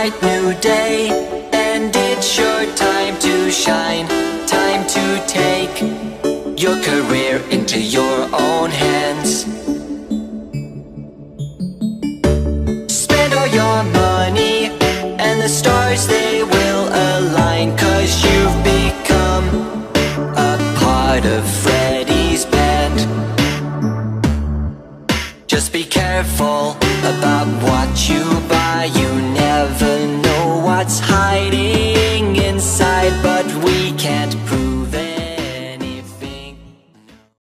bright new day, and it's your time to shine. Time to take your career into your own hands. Spend all your money and the stars, they will align, 'cause you've become a part of Freddy's band. Just be careful about what you